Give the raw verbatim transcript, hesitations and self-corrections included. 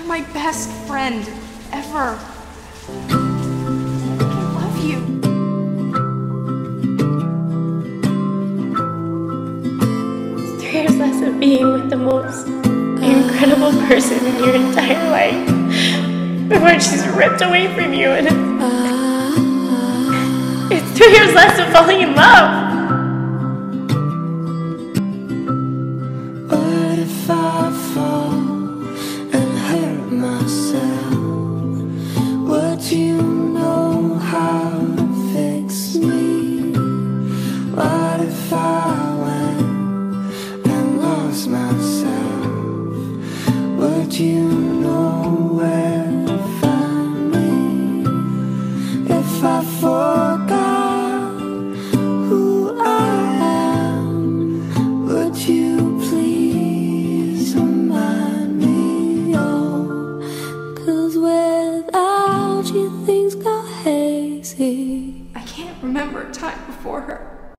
You're my best friend ever. I love you. It's three years less of being with the most incredible person in your entire life before she's ripped away from you, and it's, it's two years less of falling in love. What if I fall and hurt myself? Would you know how to fix me? What if I went and lost myself? Would you know where to find me? If I forgot who I am, would you please remind me? Oh, 'cause without you things got hazy. I can't remember a time before her.